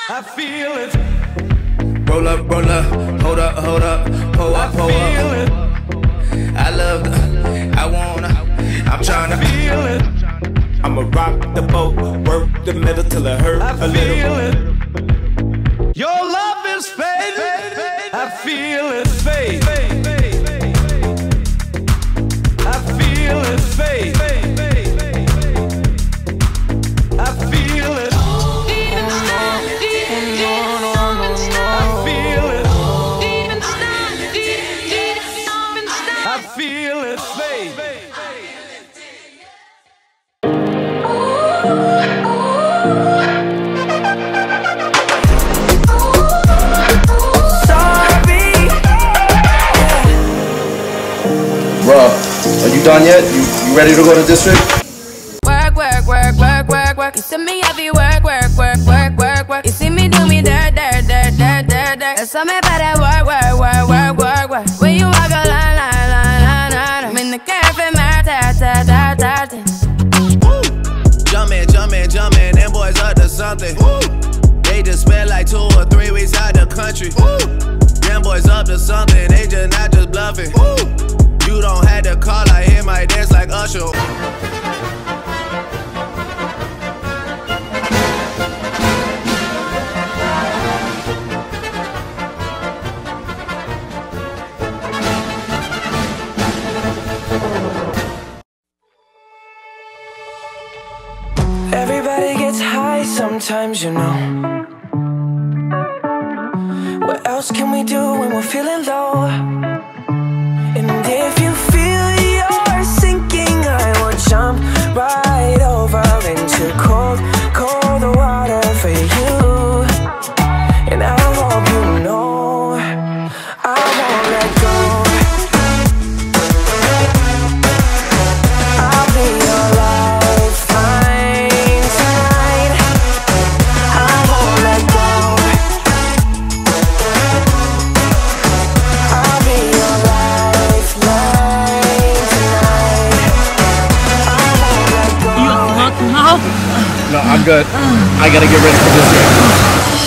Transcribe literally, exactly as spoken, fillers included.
I feel it. Roll up, roll up, hold up, hold up, pull up, pull up. I love the, I wanna, I'm tryna feel it. I'ma rock the boat, work the middle till it hurt I a little. It. Your love is fading. I feel it fade. I feel it fade. I feel it. I feel it fade. Bruh, are you done yet? You, you ready to go to district? Work, work, work, work, work, work. You see me heavy work, work, work, work, work, work. You see me do me dirt, dirt, dirt, dirt, dirt, dirt. There's something about that work, work, work, work, work, work. When you walk a line, line, line, line, line. I'm in the cafe, my ta, ta, ta, ta, ta. Jumpin', jumpin', jumpin', them boys up to something. They just spent like two or three weeks out the country. Them boys up to something, they just not just bluffing. You don't have to call, I hear my dance like Usher. Everybody gets high sometimes, you know. What else can we do when we're feeling low? And if you feel you're sinking, I will jump right over into cold, cold water for you. And I hope you know I won't let go. I'll be your lifeline tonight. I won't let go. I'll be your lifeline tonight. I won't let go. You got now? No, I'm good. I gotta get ready for district.